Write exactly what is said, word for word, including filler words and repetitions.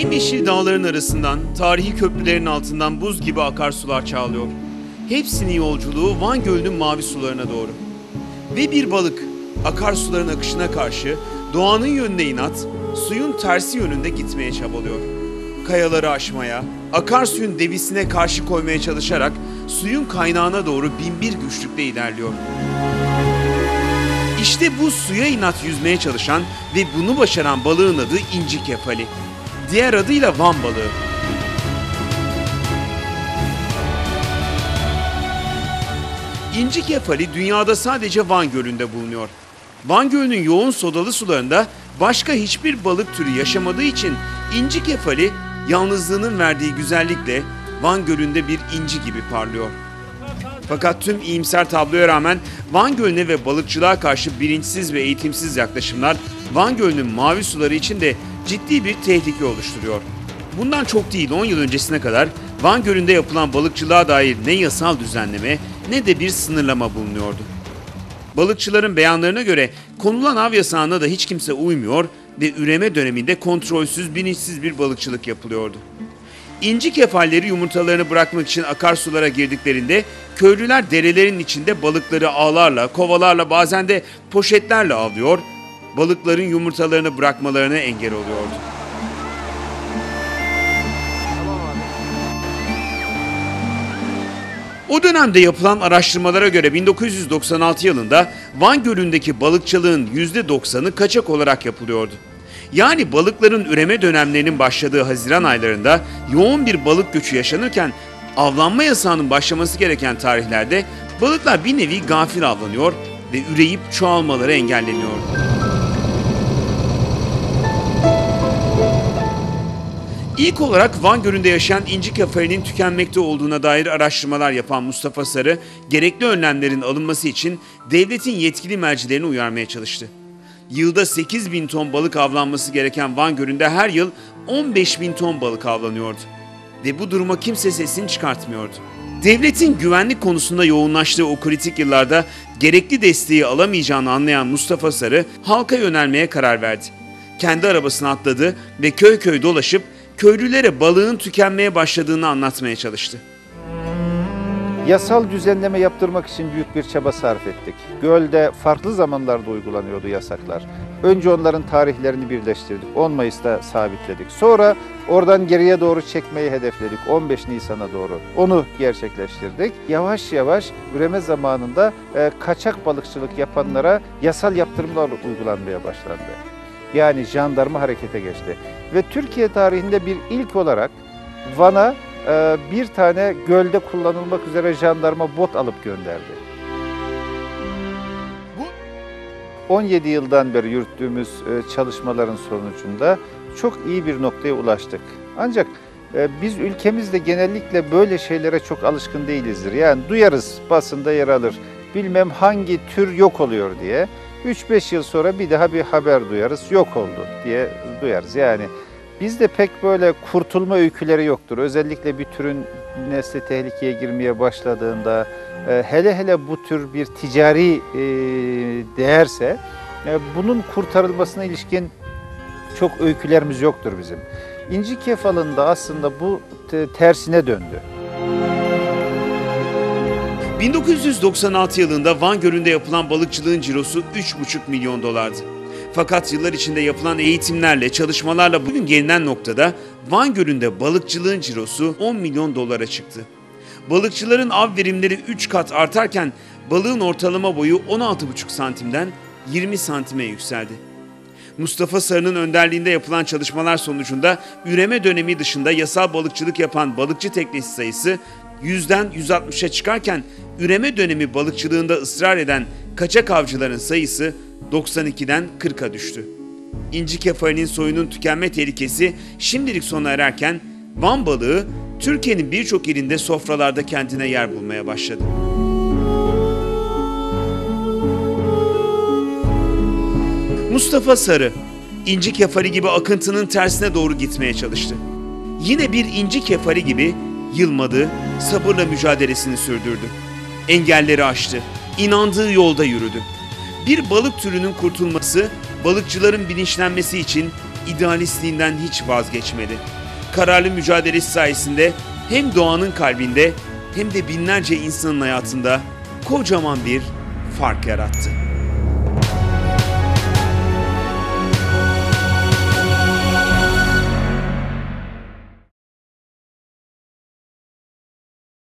Yemyeşil dağların arasından, tarihi köprülerin altından buz gibi akarsular çağlıyor. Hepsinin yolculuğu Van Gölü'nün mavi sularına doğru. Ve bir balık, akarsuların akışına karşı doğanın yönüne inat, suyun tersi yönünde gitmeye çabalıyor. Kayaları aşmaya, akarsuyun devisine karşı koymaya çalışarak suyun kaynağına doğru binbir güçlükle ilerliyor. İşte bu suya inat yüzmeye çalışan ve bunu başaran balığın adı inci kefali. Diğer adıyla Van balığı. İnci kefali dünyada sadece Van Gölü'nde bulunuyor. Van Gölü'nün yoğun sodalı sularında başka hiçbir balık türü yaşamadığı için inci kefali yalnızlığının verdiği güzellikle Van Gölü'nde bir inci gibi parlıyor. Fakat tüm iyimser tabloya rağmen Van Gölü'ne ve balıkçılığa karşı bilinçsiz ve eğitimsiz yaklaşımlar Van Gölü'nün mavi suları için de ciddi bir tehlike oluşturuyor. Bundan çok değil on yıl öncesine kadar Van Gölü'nde yapılan balıkçılığa dair ne yasal düzenleme ne de bir sınırlama bulunuyordu. Balıkçıların beyanlarına göre konulan av yasağına da hiç kimse uymuyor ve üreme döneminde kontrolsüz, bilinçsiz bir balıkçılık yapılıyordu. İnci kefalleri yumurtalarını bırakmak için akarsulara girdiklerinde köylüler derelerin içinde balıkları ağlarla, kovalarla, bazen de poşetlerle avlıyor, balıkların yumurtalarını bırakmalarına engel oluyordu. O dönemde yapılan araştırmalara göre bin dokuz yüz doksan altı yılında Van Gölü'ndeki balıkçılığın yüzde doksanı kaçak olarak yapılıyordu. Yani balıkların üreme dönemlerinin başladığı Haziran aylarında yoğun bir balık göçü yaşanırken avlanma yasağının başlaması gereken tarihlerde balıklar bir nevi gafil avlanıyor ve üreyip çoğalmaları engelleniyordu. İlk olarak Van Gölü'nde yaşayan inci kefalinin tükenmekte olduğuna dair araştırmalar yapan Mustafa Sarı, gerekli önlemlerin alınması için devletin yetkili mercilerini uyarmaya çalıştı. Yılda sekiz bin ton balık avlanması gereken Van Gölü'nde her yıl on beş bin ton balık avlanıyordu. Ve bu duruma kimse sesini çıkartmıyordu. Devletin güvenlik konusunda yoğunlaştığı o kritik yıllarda gerekli desteği alamayacağını anlayan Mustafa Sarı halka yönelmeye karar verdi. Kendi arabasına atladı ve köy köy dolaşıp köylülere balığın tükenmeye başladığını anlatmaya çalıştı. Yasal düzenleme yaptırmak için büyük bir çaba sarf ettik. Gölde farklı zamanlarda uygulanıyordu yasaklar. Önce onların tarihlerini birleştirdik. on Mayıs'ta sabitledik. Sonra oradan geriye doğru çekmeyi hedefledik. on beş Nisan'a doğru. Onu gerçekleştirdik. Yavaş yavaş üreme zamanında e, kaçak balıkçılık yapanlara yasal yaptırımlar uygulanmaya başlandı. Yani jandarma harekete geçti. Ve Türkiye tarihinde bir ilk olarak Van'a bir tane gölde kullanılmak üzere jandarma bot alıp gönderdi. on yedi yıldan beri yürüttüğümüz çalışmaların sonucunda çok iyi bir noktaya ulaştık. Ancak biz ülkemizde genellikle böyle şeylere çok alışkın değilizdir. Yani duyarız, basında yer alır, bilmem hangi tür yok oluyor diye. üç beş yıl sonra bir daha bir haber duyarız, yok oldu diye duyarız. Yani bizde pek böyle kurtulma öyküleri yoktur. Özellikle bir türün nesli tehlikeye girmeye başladığında, hele hele bu tür bir ticari değerse, bunun kurtarılmasına ilişkin çok öykülerimiz yoktur bizim. İnci kefalında aslında bu tersine döndü. bin dokuz yüz doksan altı yılında Van Gölü'nde yapılan balıkçılığın cirosu üç buçuk milyon dolardı. Fakat yıllar içinde yapılan eğitimlerle, çalışmalarla bugün gelinen noktada Van Gölü'nde balıkçılığın cirosu on milyon dolara çıktı. Balıkçıların av verimleri üç kat artarken balığın ortalama boyu on altı buçuk santimden yirmi santime yükseldi. Mustafa Sarı'nın önderliğinde yapılan çalışmalar sonucunda üreme dönemi dışında yasal balıkçılık yapan balıkçı teknesi sayısı yüzden yüz altmışa çıkarken üreme dönemi balıkçılığında ısrar eden kaçak avcıların sayısı doksan ikiden kırka düştü. İnci kefalinin soyunun tükenme tehlikesi şimdilik sona ererken Van balığı Türkiye'nin birçok ilinde sofralarda kendine yer bulmaya başladı. Mustafa Sarı, inci kefali gibi akıntının tersine doğru gitmeye çalıştı. Yine bir inci kefali gibi yılmadı, sabırla mücadelesini sürdürdü. Engelleri aştı, inandığı yolda yürüdü. Bir balık türünün kurtulması, balıkçıların bilinçlenmesi için idealistliğinden hiç vazgeçmedi. Kararlı mücadelesi sayesinde hem doğanın kalbinde hem de binlerce insanın hayatında kocaman bir fark yarattı.